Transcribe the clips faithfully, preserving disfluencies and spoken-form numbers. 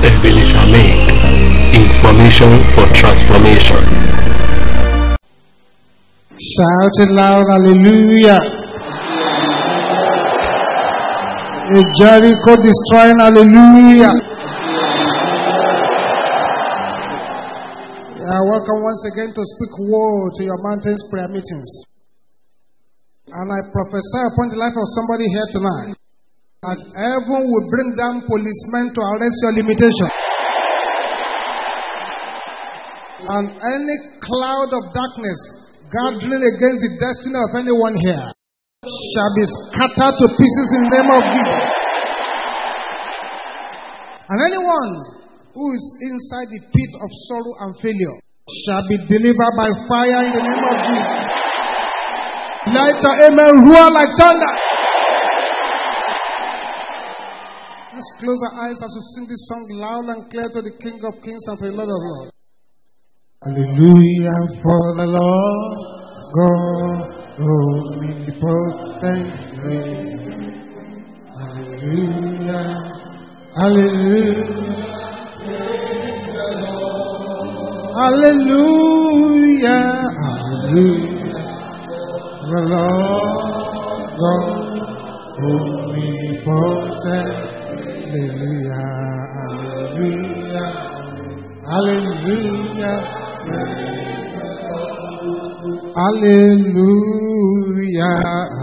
a village army. Information for transformation. Shout it loud, hallelujah. A Jericho destroying, hallelujah. Yeah, welcome once again to speak word to your mountains prayer meetings. And I prophesy upon the life of somebody here tonight that heaven will bring down policemen to arrest your limitation. And any cloud of darkness gathering against the destiny of anyone here shall be scattered to pieces in the name of Jesus. And anyone who is inside the pit of sorrow and failure shall be delivered by fire in the name of Jesus. Let the amen roar like thunder. Let's close our eyes as we sing this song loud and clear to the King of Kings and to the Lord of Lords. Hallelujah for the Lord God omnipotent reign. Hallelujah, hallelujah, praise the Lord. Hallelujah, hallelujah, the Lord God omnipotent. Hallelujah, hallelujah, hallelujah. Hallelujah.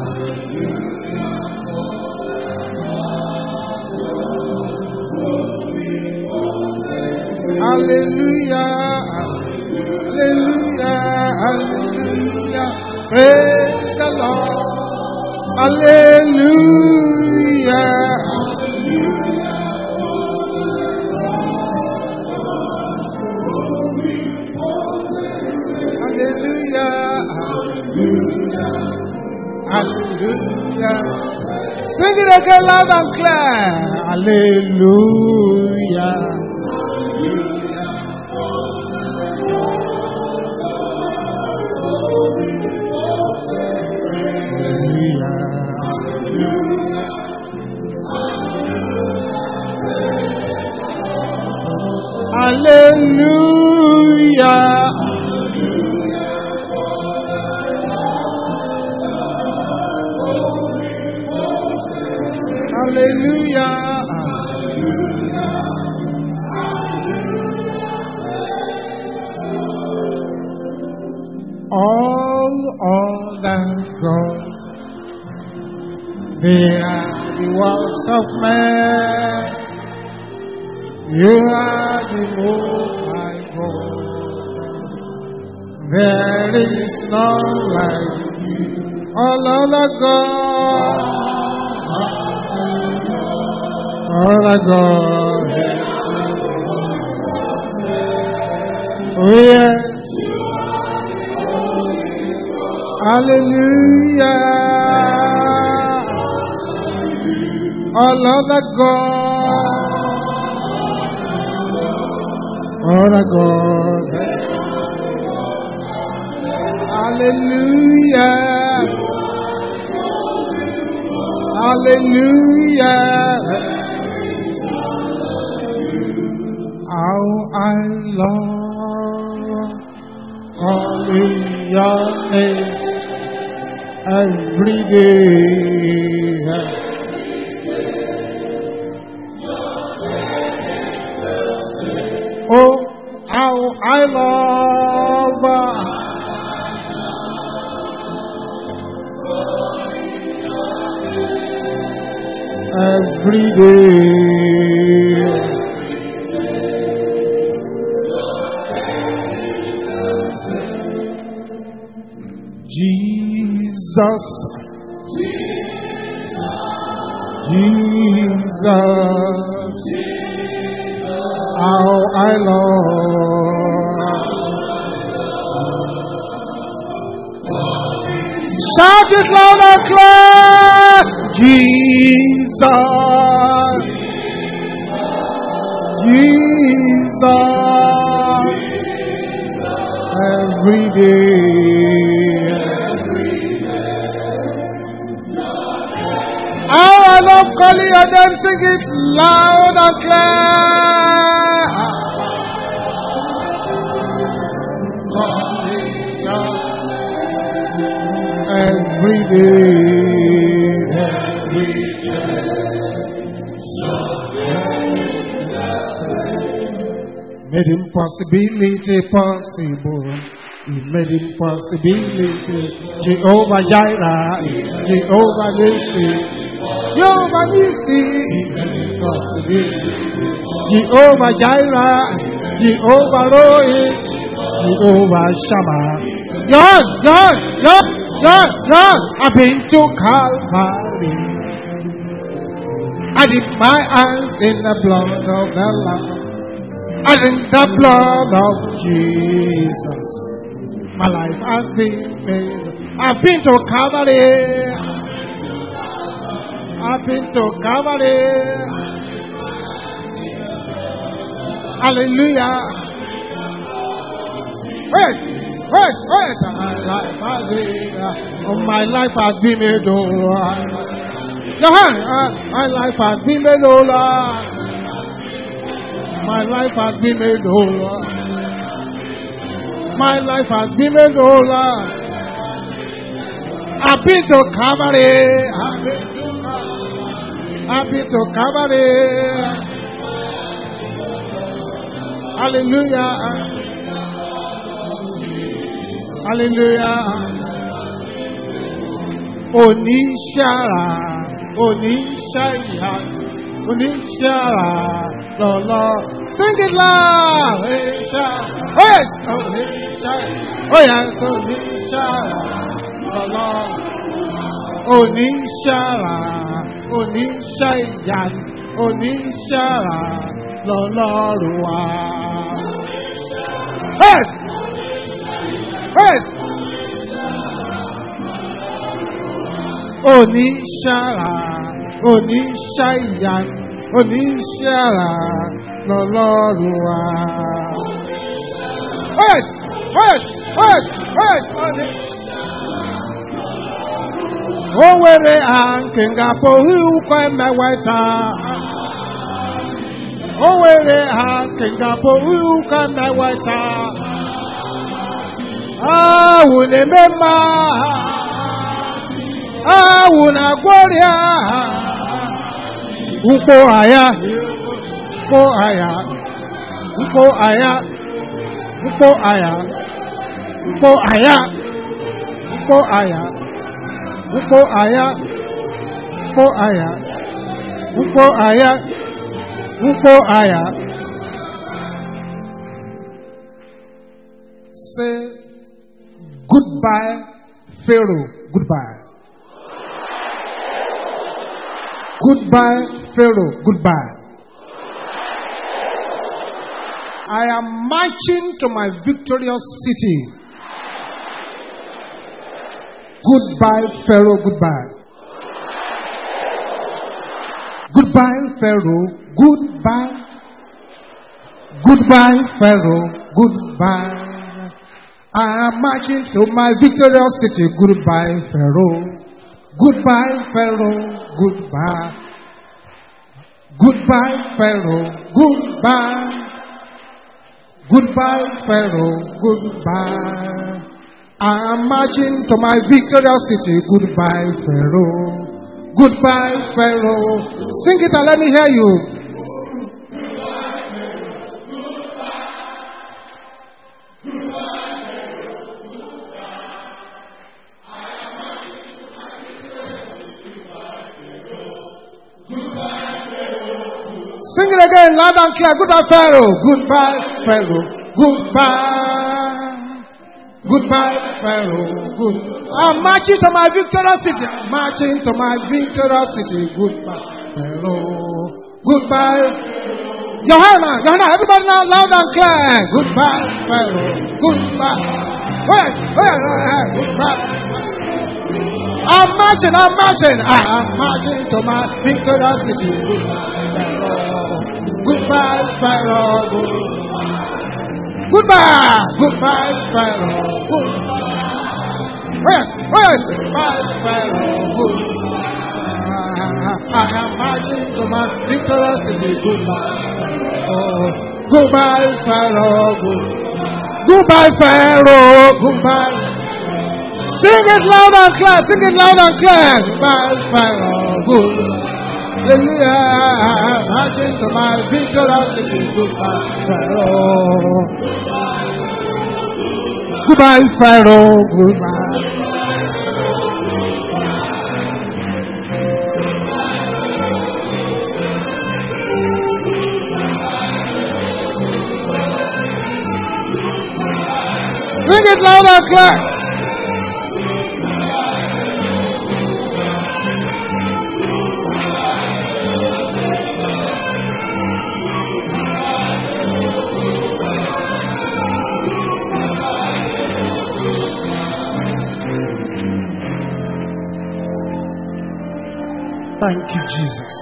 Hallelujah. Hallelujah. Hallelujah. Praise the Lord. Hallelujah. Hallelujah. Sing it again loud and clear. Hallelujah. Hallelujah. Hallelujah. All other gods, they are the works of man. You are the Most High God. There is none like you. All other gods, all other gods. Oh yes. Hallelujah. All other gods, all other gods. Hallelujah. Hallelujah. How I love calling your name every day. Oh, how I love every day. Jesus, Jesus, how I love. Shout it loud and clear. Jesus, Jesus, every day. How I love calling your name, sing it loud and clear. Made impossibility possible. He made impossibility. Jehovah Jireh, Jehovah Nissi, Jehovah Nissi. He made impossibility. Jehovah Jireh, Jehovah Rohi, Jehovah Shammah. John, John, John, John, John. I've been to Calvary. I dip my hands in the blood of the Lamb. I drink the blood of Jesus. My life has been made. I've been to Calvary. I've been to Calvary. Hallelujah. Wait, wait, wait. My life has been. Oh, my life has been made over. My life has been made over. My life has been made whole. My life has been made whole. I've been to Calvary. I've been to Calvary. I've been to Calvary. Hallelujah. Hallelujah. Onishara. Onishaya. Onishara. The Lord, sing it loud. Yes, oh yes, the Lord. Onishara, Onishayan, Onishara, the Lord. Yes, yes. Onishara, Onishayan. Onishara, the Lord. Yes, yes, yes, yes. Oh, where they are, King Apo, who can my white Oh, where they are, King Apo, who can my white Ah, who remember? Ah, who na gloria? Uko aya, uko aya, uko aya, uko aya, uko aya, uko aya, uko aya, uko aya, uko aya, uko aya. Say goodbye, Pharaoh. Goodbye. Goodbye, Pharaoh. Goodbye. I am marching to my victorious city. Goodbye, Pharaoh. Goodbye. Goodbye, Pharaoh. Goodbye. Goodbye, Pharaoh. Goodbye. I am marching to my victorious city. Goodbye, Pharaoh. Goodbye, Pharaoh. Goodbye. Goodbye, Pharaoh. Goodbye. Goodbye, Pharaoh. Goodbye. I am marching to my victorious city. Goodbye, Pharaoh. Goodbye, Pharaoh. Sing it and let me hear you. Sing it again, loud and clear. Goodbye, Pharaoh. Goodbye, Pharaoh. Goodbye. Goodbye, Pharaoh. Good. I'm marching to my victorious city. I'm marching to my victorious city. Goodbye, Pharaoh. Goodbye. Johanna, Johanna, everybody now, loud and clear. Goodbye, Pharaoh. Goodbye. Where's, where, where, goodbye. I'm marching, I'm marching. I'm marching to my victorious city. Goodbye, Pharaoh. Goodbye. Goodbye, Pharaoh. Goodbye. Yes, yes. Goodbye, Pharaoh. Goodbye. I am marching to my victorious city. Goodbye. Oh, goodbye, Pharaoh. Goodbye, Pharaoh. Goodbye. Sing it loud and clear. Sing it loud and clear. My Pharaoh, good. Hallelujah. Marching to my victory. Goodbye, Pharaoh. Goodbye, Pharaoh. Goodbye. Sing it loud and clear. Thank you, Jesus.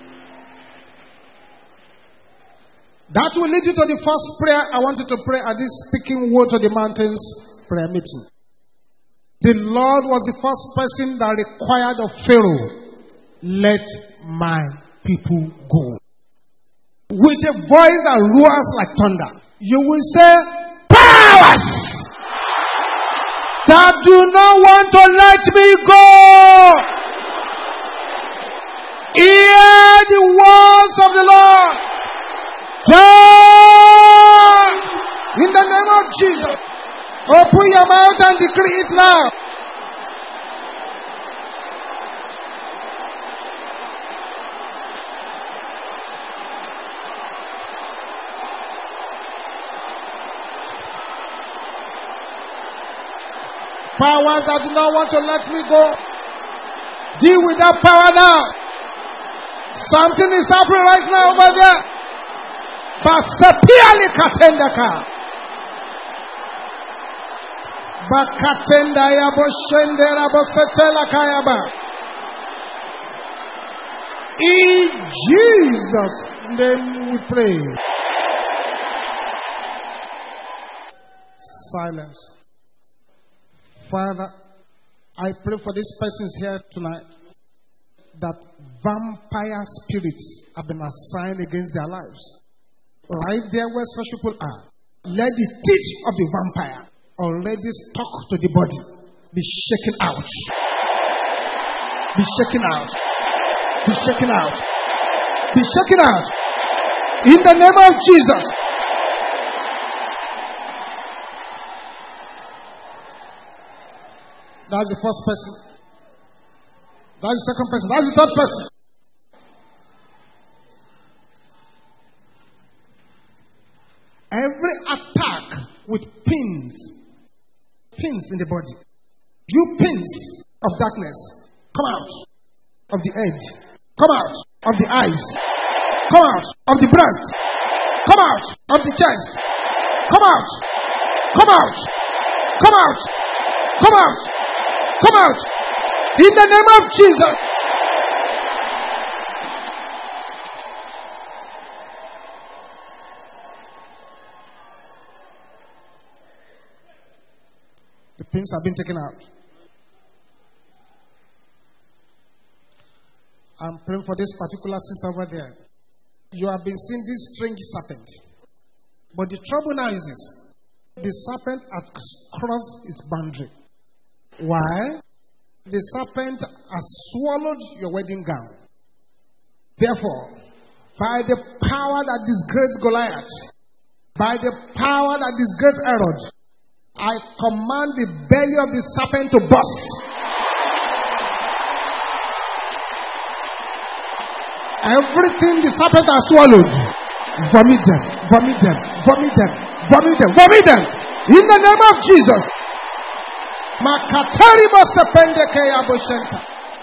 That will lead you to the first prayer I want you to pray at this speaking word to the mountains prayer meeting. The Lord was the first person that required of Pharaoh, let my people go. With a voice that roars like thunder, you will say, powers that do not want to let me go, hear the words of the Lord. In the name of Jesus, open your mouth and decree it now. Powers that do not want to let me go, deal with that power now. Something is happening right now over there. Basapiali katendaka. Bakatenda ya boshendera bosetela kayaba. In Jesus' name we pray. Silence. Father, I pray for these persons here tonight that vampire spirits have been assigned against their lives. Right there where such people are, let the teeth of the vampire already stuck to the body be shaken out. Be shaken out. Be shaken out. Be shaken out. In the name of Jesus. That's the first person. That's the second person. That's the third person. Every attack with pins, pins in the body, you pins of darkness, come out of the head, come out of the eyes, come out of the breast, come out of the chest, come out, come out, come out, come out, come out, in the name of Jesus. The pins have been taken out. I'm praying for this particular sister over there. You have been seeing this strange serpent. But the trouble now is this. The serpent has crossed its boundary. Why? The serpent has swallowed your wedding gown. Therefore, by the power that disgraced Goliath, by the power that disgraced Herod, I command the belly of the serpent to burst. Everything the serpent has swallowed, vomit them, vomit them, vomit them, vomit them, vomit them. In the name of Jesus. Makatari bosepende keya boshenta.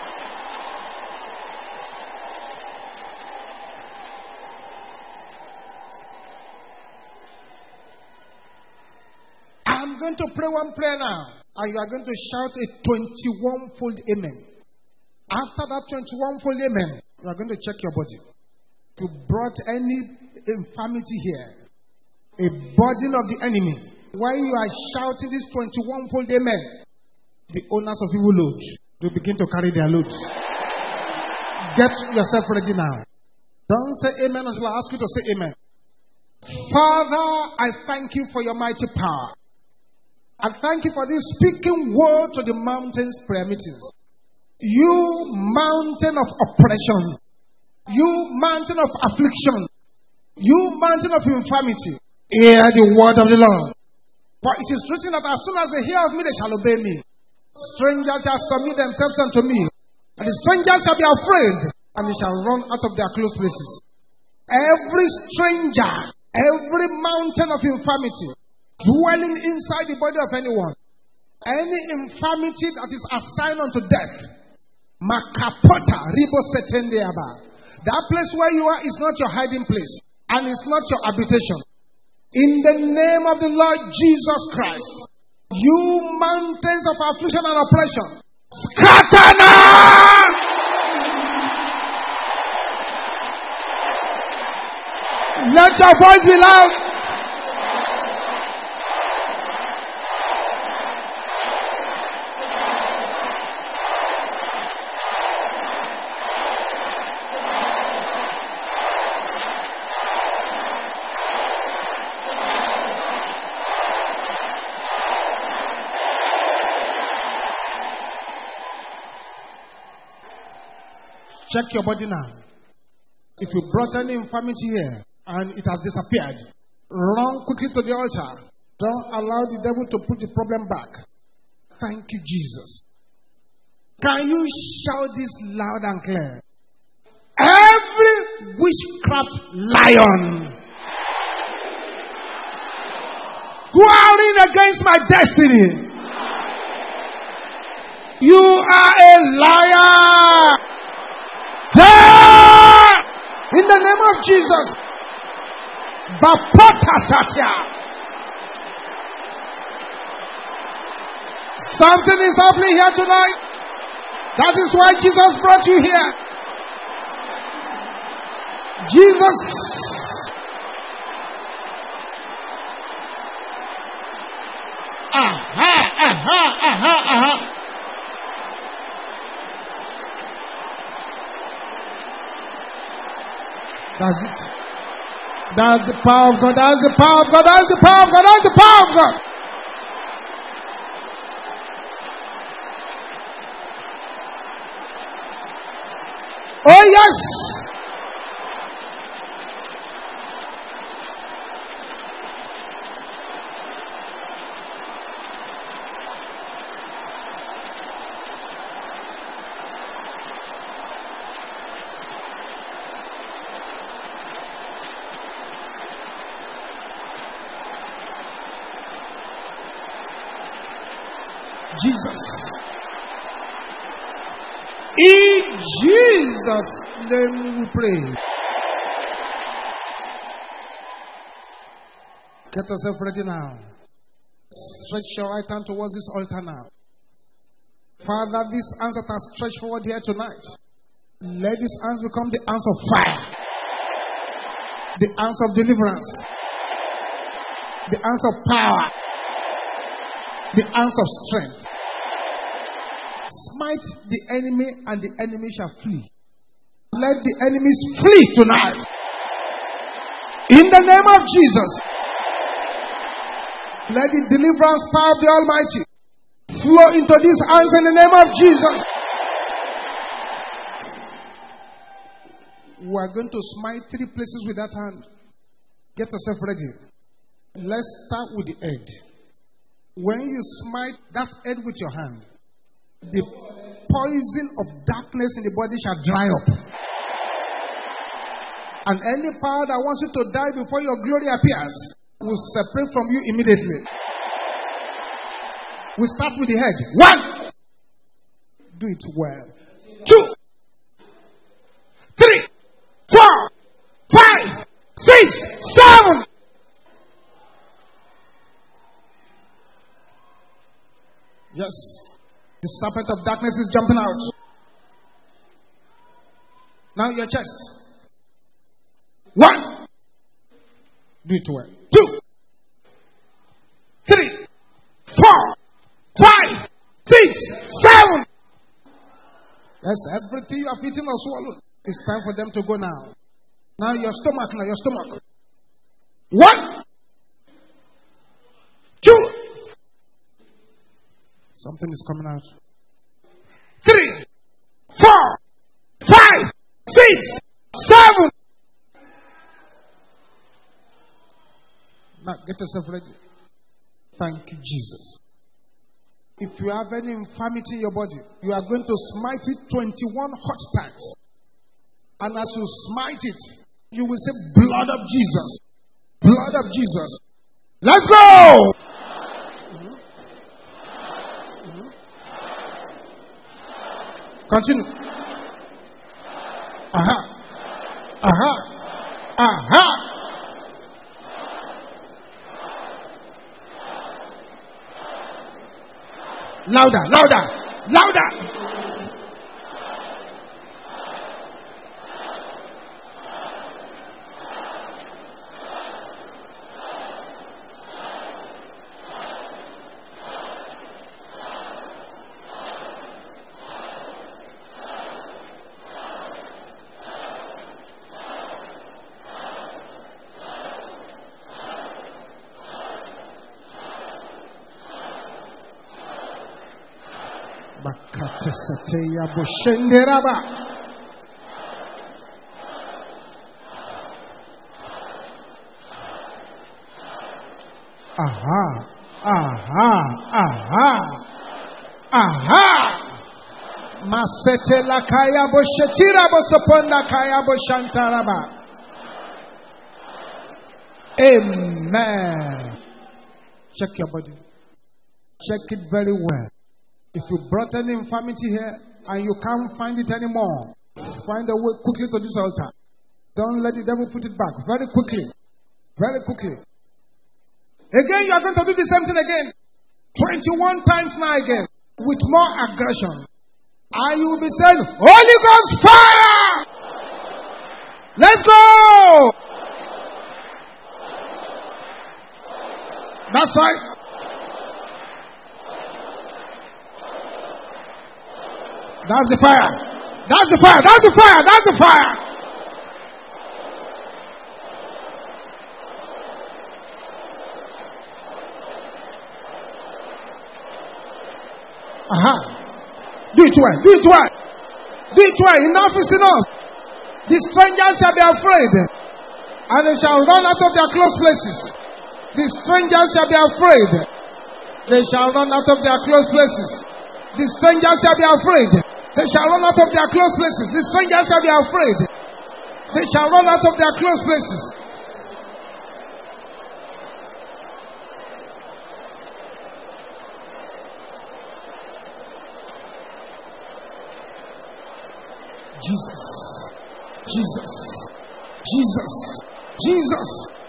I'm going to pray one prayer now, and you are going to shout a twenty-one fold amen. After that twenty-one fold amen, you are going to check your body. If you brought any infirmity here, a burden of the enemy, while you are shouting this twenty-one fold amen, the owners of evil load will begin to carry their loads. Get yourself ready now. Don't say amen until I ask you to say amen. Father, I thank you for your mighty power. I thank you for this speaking word to the mountains prayer meetings. You mountain of oppression. You mountain of affliction. You mountain of infirmity. Hear the word of the Lord. For it is written that as soon as they hear of me, they shall obey me. Strangers shall submit themselves unto me. And the strangers shall be afraid, and they shall run out of their close places. Every stranger, every mountain of infirmity, dwelling inside the body of anyone, any infirmity that is assigned unto death, Makapota, Ribo Setendeaba. That place where you are is not your hiding place, and it's not your habitation. In the name of the Lord Jesus Christ, you mountains of affliction and oppression, scatter now! Let your voice be loud. Check your body now. If you brought any infirmity here and it has disappeared, run quickly to the altar. Don't allow the devil to put the problem back. Thank you, Jesus. Can you shout this loud and clear? Every witchcraft lion warring against my destiny, you are a liar. In the name of Jesus. Bapota Satya. Something is happening here tonight. That is why Jesus brought you here. Jesus. Aha, aha, aha, aha. That's it. That's the power of God. That's the power of God. That's the power of God. That's the power of God. Oh, yes. Jesus. In Jesus' name we pray. Get yourself ready now. Stretch your right hand towards this altar now. Father, these hands that are stretched forward here tonight, let these hands become the hands of fire, the hands of deliverance, the hands of power, the hands of strength. Smite the enemy and the enemy shall flee. Let the enemies flee tonight. In the name of Jesus. Let the deliverance power of the Almighty flow into these hands in the name of Jesus. We are going to smite three places with that hand. Get yourself ready. Let's start with the head. When you smite that head with your hand, the poison of darkness in the body shall dry up. And any power that wants you to die before your glory appears will separate from you immediately. We start with the head. One. Do it well. Two. Three. Four. Five. Six. Seven. Yes. The serpent of darkness is jumping out. Now your chest. One. Do it well. Two. Three. Four. Five. Six. Seven. Yes, everything you have eaten or swallowed. It's time for them to go now. Now your stomach, now your stomach. One. Two. Something is coming out. Three, four, five, six, seven. Now get yourself ready. Thank you, Jesus. If you have any infirmity in your body, you are going to smite it twenty-one hot times. And as you smite it, you will say, blood of Jesus. Blood of Jesus. Let's go! Mm-hmm. Mm-hmm. Continue. Aha. Aha. Aha. Louder, louder, louder. Aha, aha, aha, aha. Masete la kaya boshetira bosoponda kaya boshantaraba. Amen. Check your body. Check it very well. If you brought any infirmity here and you can't find it anymore, find a way quickly to this altar. Don't let the devil put it back. Very quickly. Very quickly. Again, you are going to do the same thing again. twenty-one times now again. With more aggression. And you will be saying, Holy Ghost fire! Let's go! That's right. That's the fire. That's the fire. That's the fire. That's the fire. Aha. Do it well. Do it well. Do it well. Enough is enough. The strangers shall be afraid, and they shall run out of their close places. The strangers shall be afraid. They shall run out of their close places. The strangers shall be afraid. They shall run out of their close places. The strangers shall be afraid. They shall run out of their close places. Jesus. Jesus. Jesus. Jesus.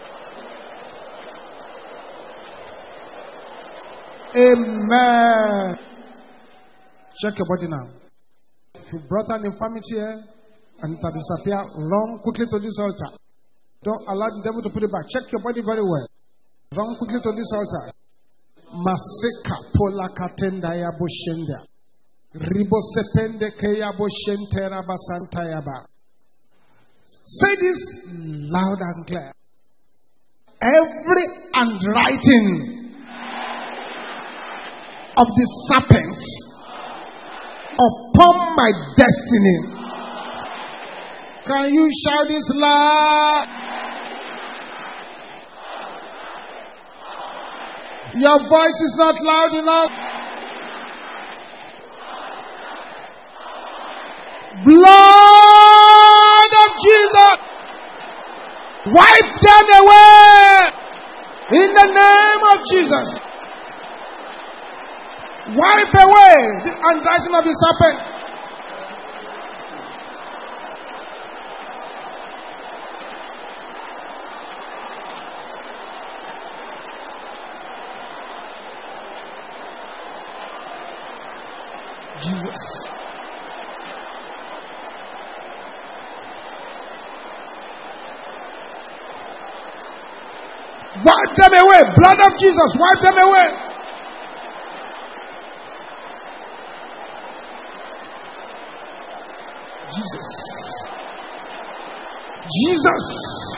Amen. Check your body now. If you brought an infirmity here and it has disappeared, run quickly to this altar. Don't allow the devil to put it back. Check your body very well. Run quickly to this altar. Maseka pola katenda ya boshenda. Ribo sepende ke ya boshentera basanta yaba. Say this loud and clear. Every handwriting of the serpents upon my destiny. Can you shout this loud? Your voice is not loud enough. Blood of Jesus, wipe them away in the name of Jesus. Wipe away the handwriting of the serpent. Jesus. Wipe them away. Blood of Jesus, wipe them away. Jesus. Jesus.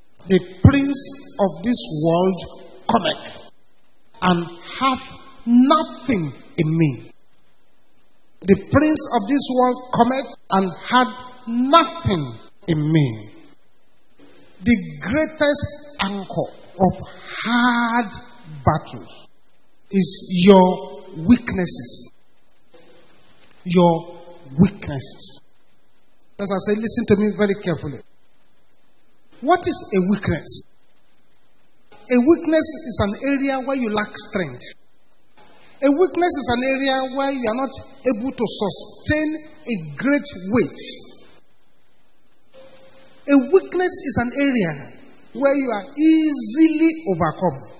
The prince of this world cometh, and hath nothing in me. The prince of this world cometh, and hath nothing in me. The greatest anchor of hard battles is your weaknesses. Your weaknesses. As I say, listen to me very carefully. What is a weakness? A weakness is an area where you lack strength. A weakness is an area where you are not able to sustain a great weight. A weakness is an area where you are easily overcome.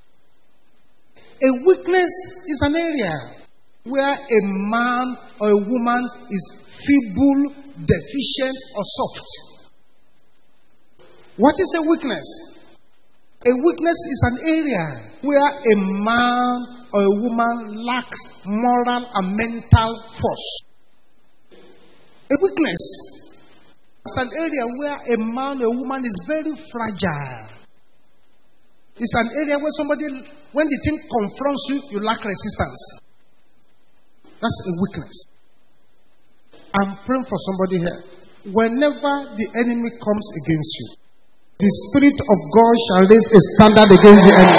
A weakness is an area where a man or a woman is feeble, deficient, or soft. What is a weakness? A weakness is an area where a man or a woman lacks moral and mental force. A weakness is an area where a man or a woman is very fragile. It's an area where somebody, when the thing confronts you, you lack resistance. That's a weakness. I'm praying for somebody here. Whenever the enemy comes against you, the Spirit of God shall raise a standard against the enemy.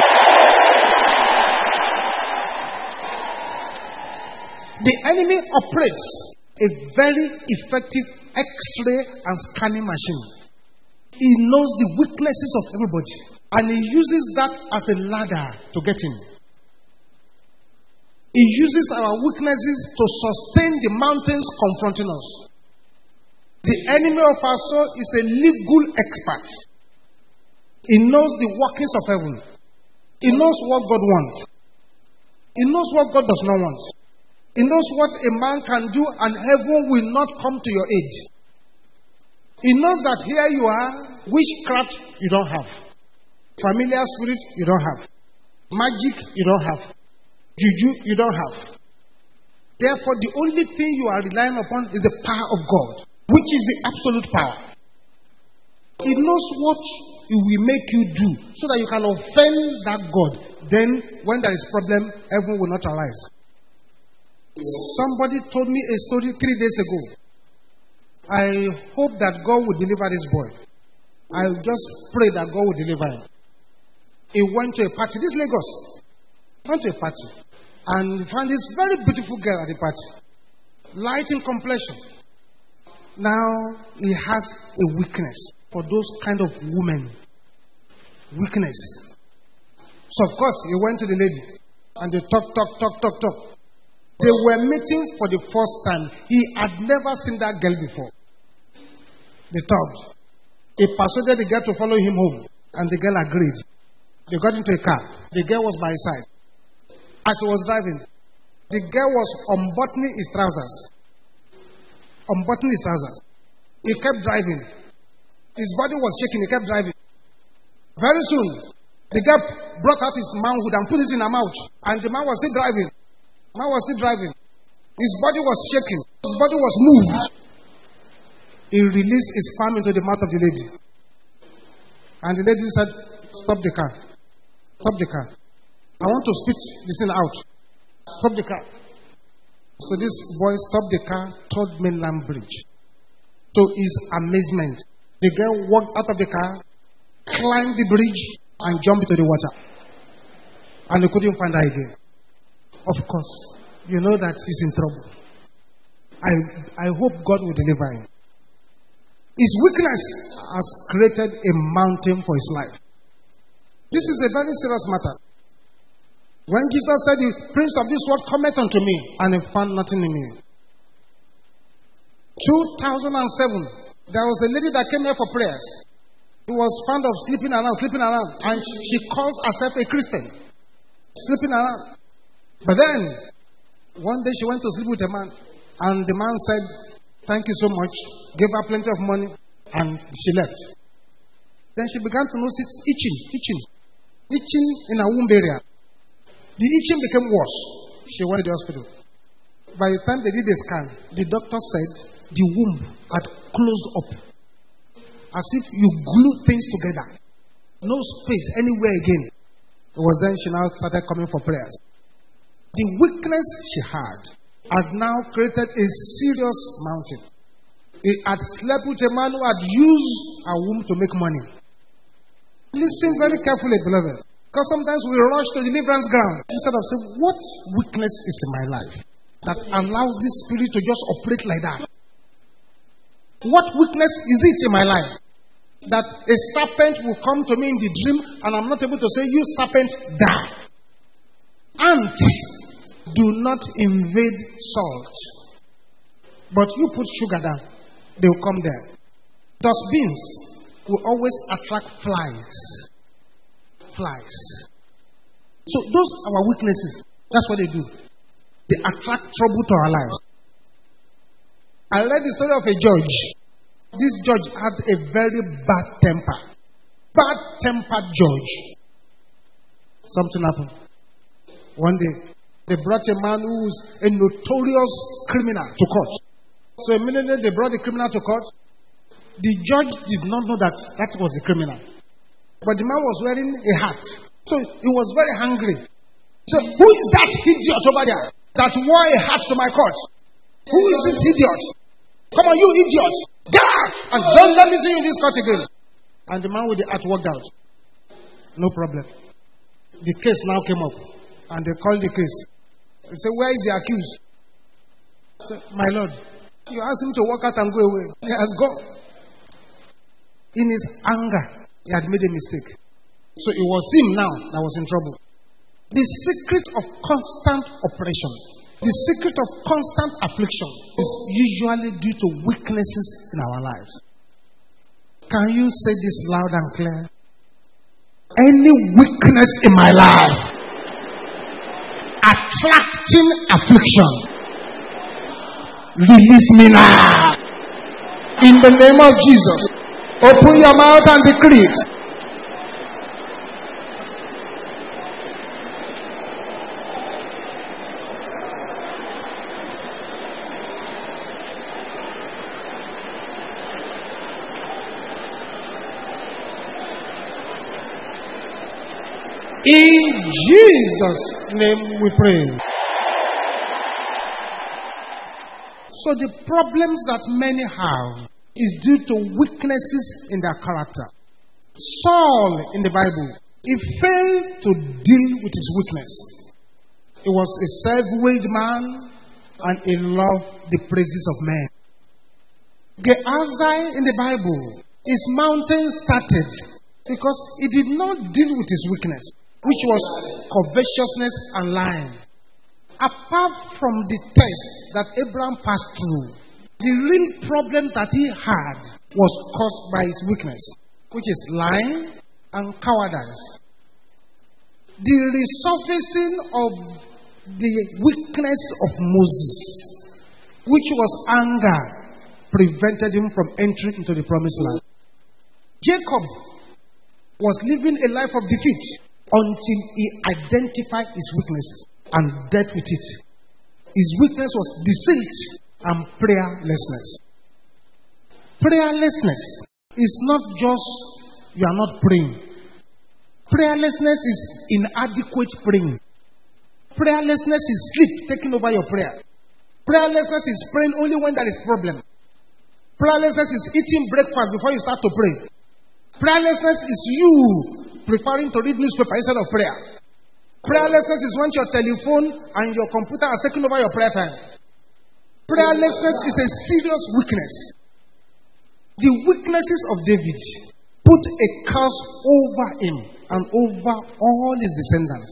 The enemy operates a very effective X-ray and scanning machine. He knows the weaknesses of everybody, and he uses that as a ladder to get in. He uses our weaknesses to sustain the mountains confronting us. The enemy of our soul is a legal expert. He knows the workings of heaven. He knows what God wants. He knows what God does not want. He knows what a man can do, and heaven will not come to your aid. He knows that here you are, witchcraft you don't have. Familiar spirit you don't have. Magic you don't have. Juju you don't have. Therefore, the only thing you are relying upon is the power of God, which is the absolute power. He knows what He will make you do so that you can offend that God. Then, when there is problem, heaven will not arise. Somebody told me a story three days ago. I hope that God will deliver this boy. I just pray that God will deliver him. He went to a party. This Lagos. Went to a party. And found this very beautiful girl at the party. Light in complexion. Now, he has a weakness for those kind of women. Weakness. So, of course, he went to the lady. And they talk, talk, talk, talk, talk. They were meeting for the first time. He had never seen that girl before. They talked. He persuaded the girl to follow him home. And the girl agreed. They got into a car. The girl was by his side. As he was driving, the girl was unbuttoning his trousers. Unbuttoning his trousers. He kept driving. His body was shaking. He kept driving. Very soon, the girl brought out his manhood and put it in her mouth. And the man was still driving. The man was still driving. His body was shaking. His body was moved. He released his palm into the mouth of the lady. And the lady said, "Stop the car. Stop the car. I want to spit this thing out. Stop the car." So this boy stopped the car, toward mainland bridge. To his amazement, the girl walked out of the car, climbed the bridge, and jumped into the water. And they couldn't find her again. Of course, you know that he's in trouble. I, I hope God will deliver him. His weakness has created a mountain for his life. This is a very serious matter. When Jesus said, "The prince of this world cometh unto me," and he found nothing in me. two thousand seven, there was a lady that came here for prayers. She was fond of sleeping around, sleeping around, and she calls herself a Christian. Sleeping around. But then, one day she went to sleep with a man, and the man said, "Thank you so much," gave her plenty of money, and she left. Then she began to notice it's itching, itching, itching in her womb area. The itching became worse. She went to the hospital. By the time they did the scan, the doctor said the womb had closed up. As if you glue things together. No space anywhere again. It was then she now started coming for prayers. The weakness she had had now created a serious mountain. It had slept with a man who had used a womb to make money. Listen very carefully, beloved. Because sometimes we rush to deliverance ground instead of saying, what weakness is in my life that allows this spirit to just operate like that? What weakness is it in my life that a serpent will come to me in the dream and I'm not able to say, you serpent, die. Ants do not invade salt. But you put sugar down, they will come there. Dustbins will always attract flies. Flies. So those are our weaknesses. That's what they do. They attract trouble to our lives. I read the story of a judge. This judge had a very bad temper. Bad-tempered judge. Something happened. One day, they brought a man who was a notorious criminal to court. So immediately they brought the criminal to court. The judge did not know that that was a criminal. But the man was wearing a hat. So he was very hungry. So who is that idiot over there that wore a hat to my court? Who is this idiot? Come on, you idiot. Get out! And don't let me see you in this court again. And the man with the hat walked out. No problem. The case now came up. And they called the case. They said, where is the accused? I said, my lord, you asked him to walk out and go away. He has gone. In his anger, he had made a mistake. So it was him now that was in trouble. The secret of constant oppression, the secret of constant affliction is usually due to weaknesses in our lives. Can you say this loud and clear? Any weakness in my life attracting affliction, release me now. In the name of Jesus. Open your mouth and decree it. In Jesus' name we pray. So the problems that many have is due to weaknesses in their character. Saul in the Bible, he failed to deal with his weakness. He was a self-willed man and he loved the praises of men. Gehazi in the Bible, his mountain started because he did not deal with his weakness, which was covetousness and lying. Apart from the test that Abraham passed through, the real problem that he had was caused by his weakness, which is lying and cowardice. The resurfacing of the weakness of Moses, which was anger, prevented him from entering into the promised land. Jacob was living a life of defeat until he identified his weaknesses and dealt with it. His weakness was deceit and prayerlessness. Prayerlessness is not just you are not praying. Prayerlessness is inadequate praying. Prayerlessness is sleep taking over your prayer. Prayerlessness is praying only when there is problem. Prayerlessness is eating breakfast before you start to pray. Prayerlessness is you preferring to read newspaper instead of prayer. Prayerlessness is when your telephone and your computer are taking over your prayer time. Prayerlessness is a serious weakness. The weaknesses of David put a curse over him and over all his descendants.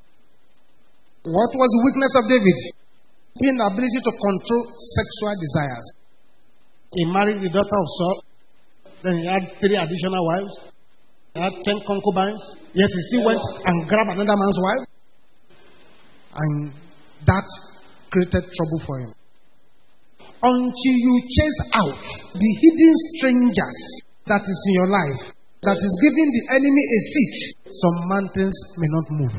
What was the weakness of David? Inability to control sexual desires. He married the daughter of Saul. Then he had three additional wives. He had ten concubines. Yet he still went and grabbed another man's wife. And that created trouble for him. Until you chase out the hidden strangers that is in your life, that is giving the enemy a seat, some mountains may not move.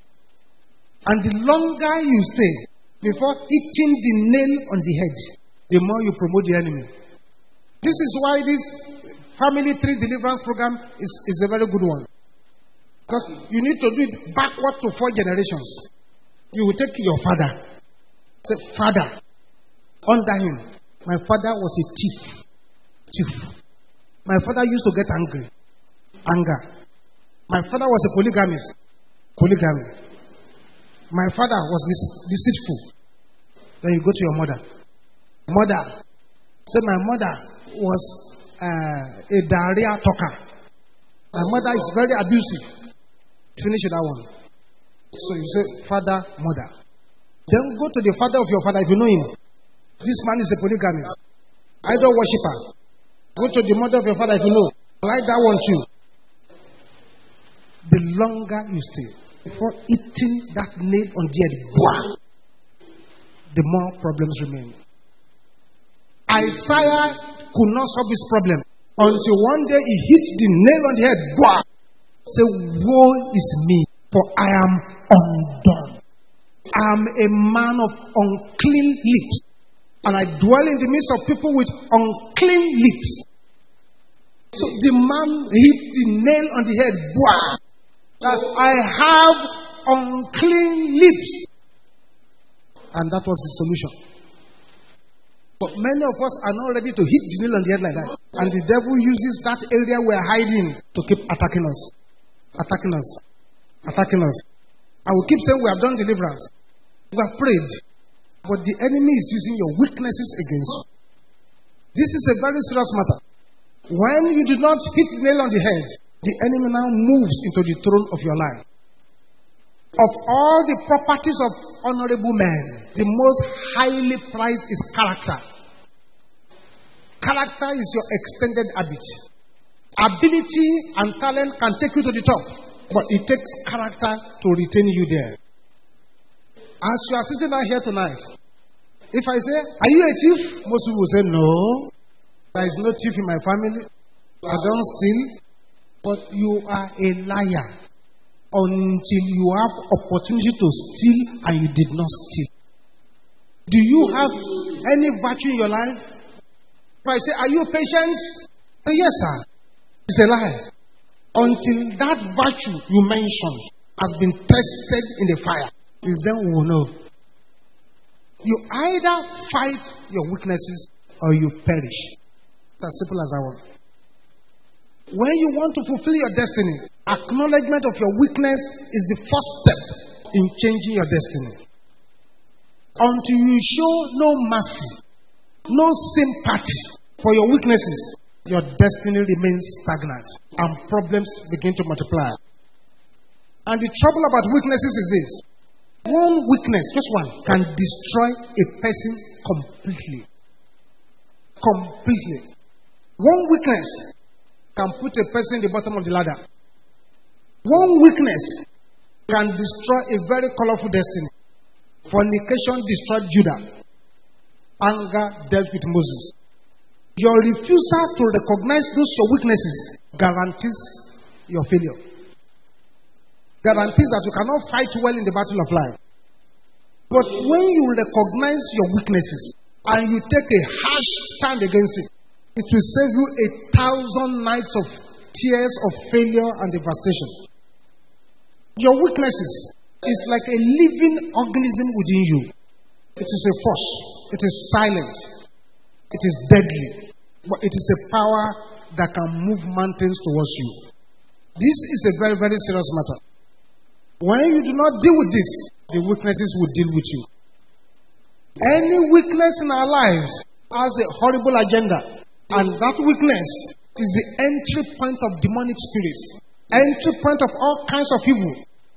And the longer you stay before hitting the nail on the head, the more you promote the enemy. This is why this Family Tree Deliverance program is, is a very good one. Because you need to do it backward to four generations. You will take your father. Say, Father, under him, my father was a thief. Thief. My father used to get angry. Anger. My father was a polygamist. Polygamy. My father was deceitful. Then you go to your mother. Mother. Say, my mother was uh, a diarrhea talker. My mother is very abusive. Finish that one. So you say, Father, Mother. Then go to the father of your father if you know him. This man is a polygamist. Idol worshiper. Go to the mother of your father if you know. Like that one too. The longer you stay, before eating that nail on the head, the more problems remain. Isaiah could not solve his problem until one day he hit the nail on the head. Say, woe is me, for I am undone. I am a man of unclean lips, and I dwell in the midst of people with unclean lips. So the man hit the nail on the head. That I have unclean lips. And that was the solution. But many of us are not ready to hit the nail on the head like that. And the devil uses that area we're hiding to keep attacking us. Attacking us. Attacking us. I will keep saying we have done deliverance. We have prayed. But the enemy is using your weaknesses against you. This is a very serious matter. When you do not hit the nail on the head, the enemy now moves into the throne of your life. Of all the properties of honorable men, the most highly prized is character. Character is your extended habit. Ability and talent can take you to the top, but it takes character to retain you there. As you are sitting down here tonight, if I say, are you a thief? Most people will say, no. There is no thief in my family. I don't steal. But you are a liar until you have opportunity to steal and you did not steal. Do you have any virtue in your life? If I say, are you patient? Say, yes, sir. It's a lie. Until that virtue you mentioned has been tested in the fire, is then we will know. You either fight your weaknesses or you perish. It's as simple as that one. When you want to fulfill your destiny, acknowledgement of your weakness is the first step in changing your destiny. Until you show no mercy, no sympathy for your weaknesses, your destiny remains stagnant and problems begin to multiply. And the trouble about weaknesses is this. One weakness, just one, can destroy a person completely. Completely. One weakness can put a person in the bottom of the ladder. One weakness can destroy a very colorful destiny. Fornication destroyed Judah. Anger dealt with Moses. Your refusal to recognize those your weaknesses guarantees your failure. Guarantees that you cannot fight well in the battle of life. But when you recognize your weaknesses and you take a harsh stand against it, it will save you a thousand nights of tears of failure and devastation. Your weaknesses is like a living organism within you. It is a force. It is silent. It is deadly. But it is a power that can move mountains towards you. This is a very, very serious matter. When you do not deal with this, the weaknesses will deal with you. Any weakness in our lives has a horrible agenda. And that weakness is the entry point of demonic spirits. Entry point of all kinds of evil.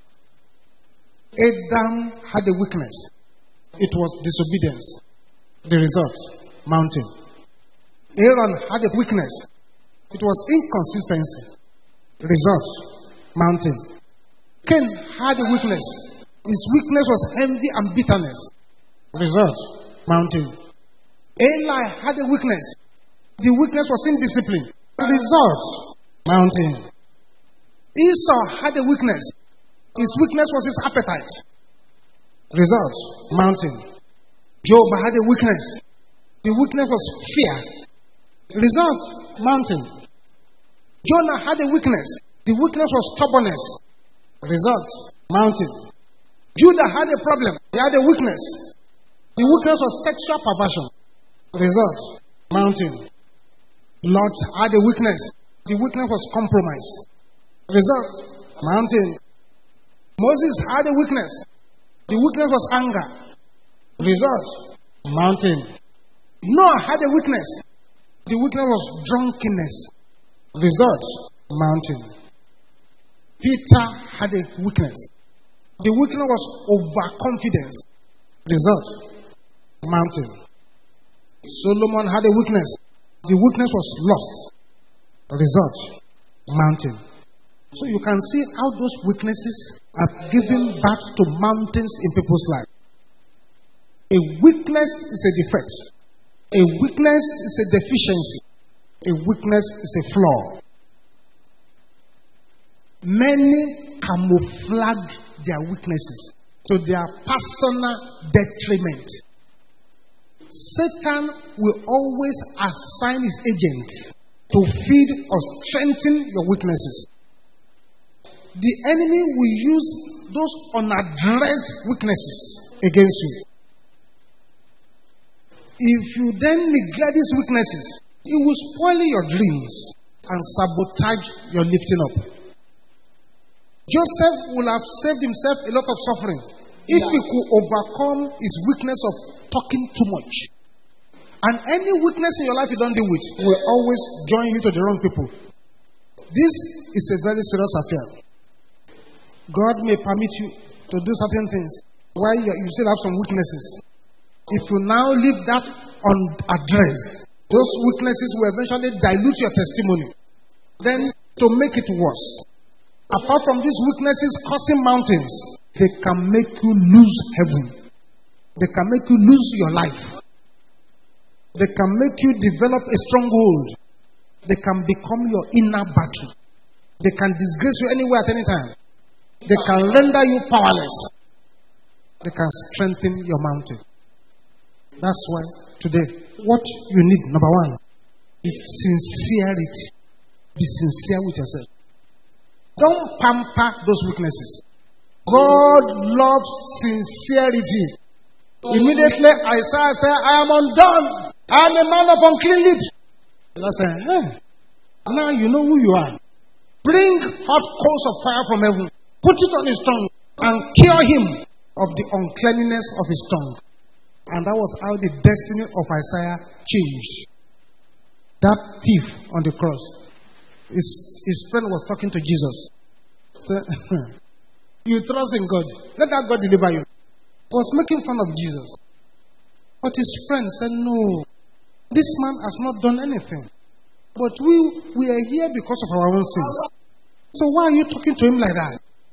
Adam had a weakness. It was disobedience. The result, mountain. Aaron had a weakness. It was inconsistency. Result, mountain. Cain had a weakness. His weakness was envy and bitterness. Result, mountain. Eli had a weakness. The weakness was indiscipline. Result, mountain. Esau had a weakness. His weakness was his appetite. Result, mountain. Job had a weakness. The weakness was fear. Result, mountain. Jonah had a weakness. The weakness was stubbornness. Result, mountain. Judah had a problem. He had a weakness. The weakness was sexual perversion. Result, mountain. Lot had a weakness. The weakness was compromise. Result, mountain. Moses had a weakness. The weakness was anger. Result, mountain. Noah had a weakness. The weakness was drunkenness. Result, mountain. Peter had a weakness. The weakness was overconfidence. Result, mountain. Solomon had a weakness. The weakness was lust. Result, mountain. So you can see how those weaknesses have given birth to mountains in people's lives. A weakness is a defect. A weakness is a deficiency. A weakness is a flaw. Many camouflage their weaknesses to their personal detriment. Satan will always assign his agents to feed or strengthen your weaknesses. The enemy will use those unaddressed weaknesses against you. If you then neglect these weaknesses, it will spoil your dreams and sabotage your lifting up. Joseph would have saved himself a lot of suffering if he could overcome his weakness of talking too much. And any weakness in your life you don't deal with will always join you to the wrong people. This is a very serious affair. God may permit you to do certain things while you still have some weaknesses. If you now leave that unaddressed, those weaknesses will eventually dilute your testimony. Then, to make it worse, apart from these weaknesses causing mountains, they can make you lose heaven. They can make you lose your life. They can make you develop a stronghold. They can become your inner battle. They can disgrace you anywhere at any time. They can render you powerless. They can strengthen your mountain. That's why today, what you need, number one, is sincerity. Be sincere with yourself. Don't pamper those weaknesses. God loves sincerity. Immediately Isaiah said, I am undone. I am a man of unclean lips. And I said, hey, now you know who you are. Bring hot coals of fire from heaven. Put it on his tongue and cure him of the uncleanness of his tongue. And that was how the destiny of Isaiah changed. That thief on the cross, his, his friend was talking to Jesus. Said, you trust in God. Let that God deliver you. He was making fun of Jesus. But his friend said, no, this man has not done anything. But we, we are here because of our own sins. So why are you talking to him like that?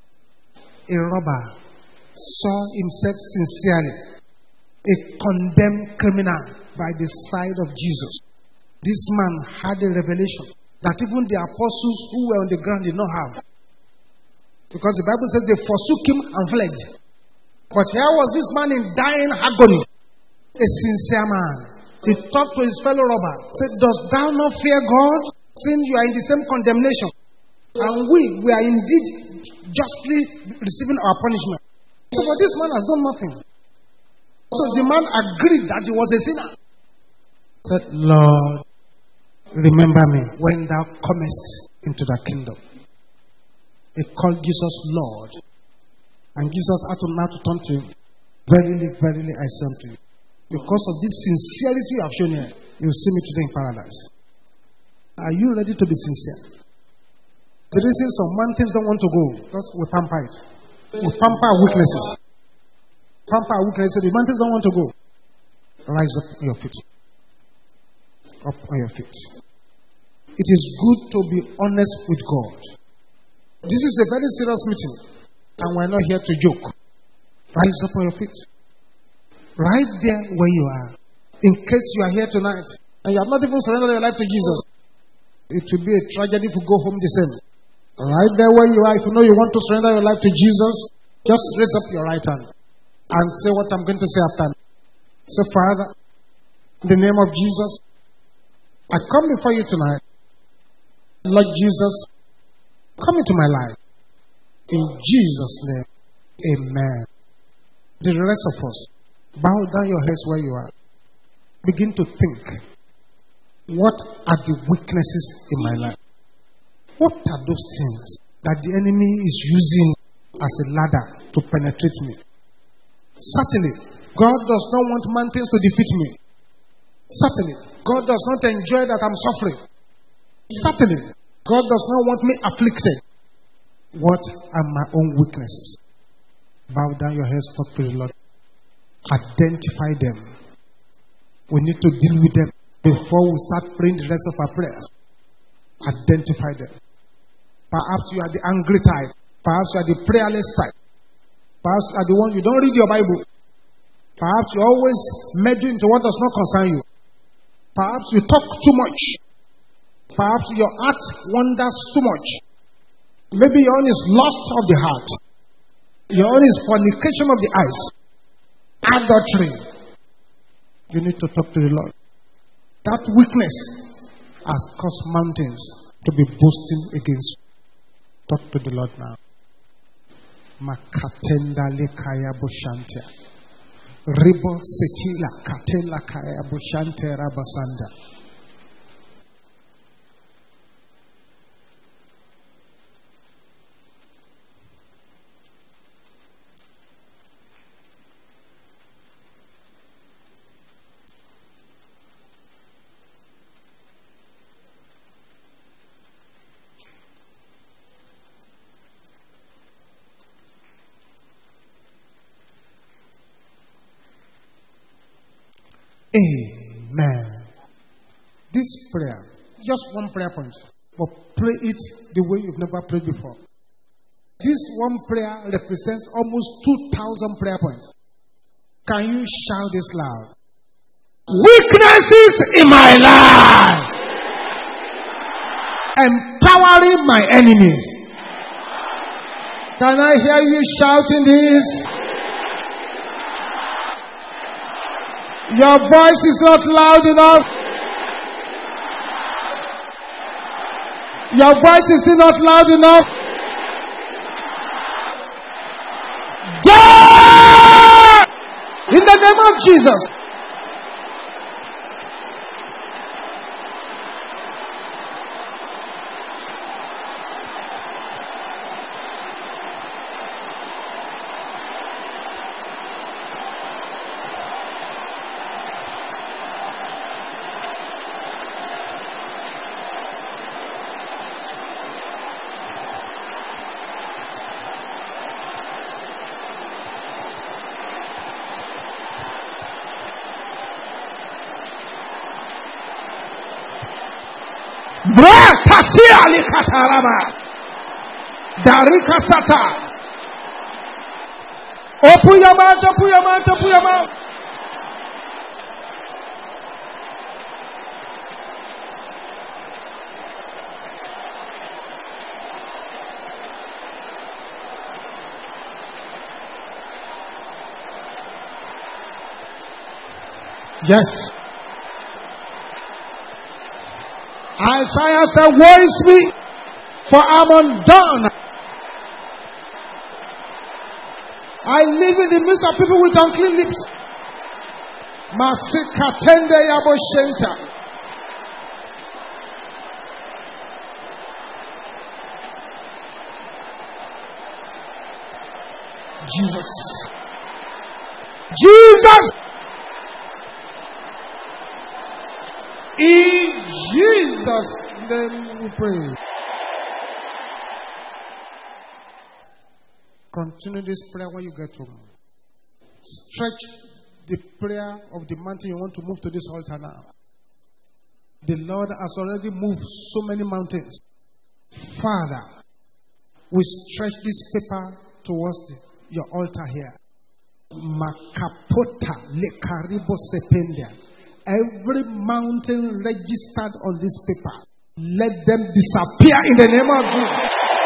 A robber saw himself sincerely, a condemned criminal by the side of Jesus. This man had a revelation that even the apostles who were on the ground did not have. Because the Bible says they forsook him and fled. But here was this man in dying agony, a sincere man. He talked to his fellow robber, said, dost thou not fear God, since you are in the same condemnation? And we, we are indeed justly receiving our punishment. So but this man has done nothing. So the man agreed that he was a sinner. Said, Lord, remember me when thou comest into the kingdom. He called Jesus Lord. And Jesus had to now to turn to him. Verily, verily, I say unto you, because of this sincerity you have shown here, you will see me today in paradise. Are you ready to be sincere? The reason some mountains don't want to go, because we pamper it. We pamper our weaknesses. Pamper our weaknesses. The mountains don't want to go. Rise up on your feet. Up on your feet. It is good to be honest with God. This is a very serious meeting, and we're not here to joke. Rise up on your feet. Right there where you are. In case you are here tonight, and you have not even surrendered your life to Jesus, it will be a tragedy to go home the same. Right there where you are, if you know you want to surrender your life to Jesus, just raise up your right hand and say what I'm going to say after me. Say, Father, in the name of Jesus, I come before you tonight. Lord Jesus, come into my life. In Jesus' name, amen. The rest of us, bow down your heads where you are. Begin to think, what are the weaknesses in my life? What are those things that the enemy is using as a ladder to penetrate me? Certainly, God does not want mountains to defeat me. Certainly, God does not enjoy that I'm suffering. Certainly, God does not want me afflicted. What are my own weaknesses? Bow down your heads, talk to the Lord. Identify them. We need to deal with them before we start praying the rest of our prayers. Identify them. Perhaps you are the angry type. Perhaps you are the prayerless type. Perhaps you are the one you don't read your Bible. Perhaps you always meddle into what does not concern you. Perhaps you talk too much. Perhaps your heart wanders too much. Maybe your own is lust of the heart. Your own is fornication of the eyes. Adultery. You need to talk to the Lord. That weakness has caused mountains to be boasting against you. Talk to the Lord now. Makatenda lekaya bushantia. Ribo setila katela kaya bushante rabasanda. Amen. This prayer, just one prayer point, but pray it the way you've never prayed before. This one prayer represents almost two thousand prayer points. Can you shout this loud? Weaknesses in my life, empowering my enemies. Can I hear you shouting this? Your voice is not loud enough. Your voice is still not loud enough. Die! In the name of Jesus. Bratasia likatarama. Darika sata. Open your mouth, open your mouth, open your mouth. Yes. Isaiah said, woe is me, for I'm undone. I live in the midst of people with unclean lips. Masikatende yaboshenta. Jesus. Jesus. In Jesus' name we pray. Continue this prayer when you get home. Stretch the prayer of the mountain you want to move to this altar now. The Lord has already moved so many mountains. Father, we stretch this paper towards the, your altar here. Makapota lekaribo sependia. Every mountain registered on this paper, let them disappear in the name of Jesus.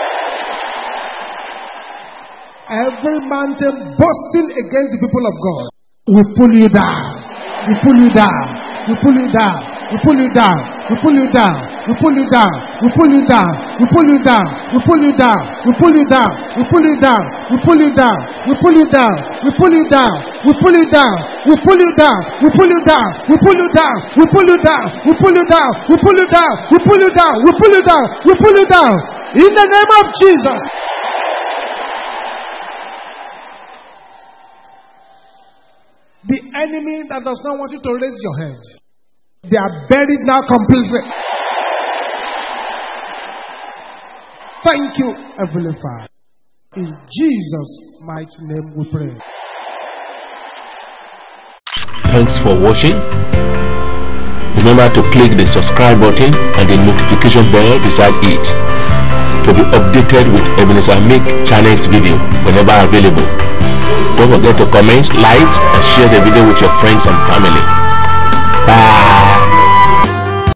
Every mountain boasting against the people of God, we pull you down. We pull you down. We pull you down. We pull you down. We pull you down. We pull you down. We pull you down. We pull you down. We pull you down. We pull you down. We pull you down. We pull you down. We pull you down. We pull you down. We pull you down. We pull you down. We pull you down. We pull you down. We pull you down. We pull you down. We pull you down. We pull you down. We pull you down. We pull you down. In the name of Jesus. The enemy that does not want you to raise your head, they are buried now completely. Thank you, Heavenly Father. In Jesus' mighty name we pray. Thanks for watching. Remember to click the subscribe button and the notification bell beside it to be updated with Ebenezer Make Channel's video whenever available. Don't forget to comment, like, and share the video with your friends and family. Bye.